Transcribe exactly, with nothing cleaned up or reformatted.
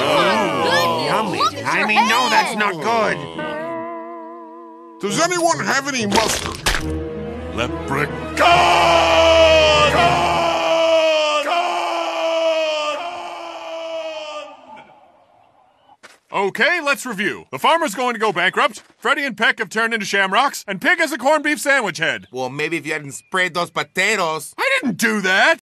Yummy. I mean, no, that's not good. Does anyone have any mustard? Leprechaun! Okay, let's review. The farmer's going to go bankrupt, Freddy and Peck have turned into shamrocks, and Pig has a corned beef sandwich head. Well, maybe if you hadn't sprayed those potatoes. I didn't do that!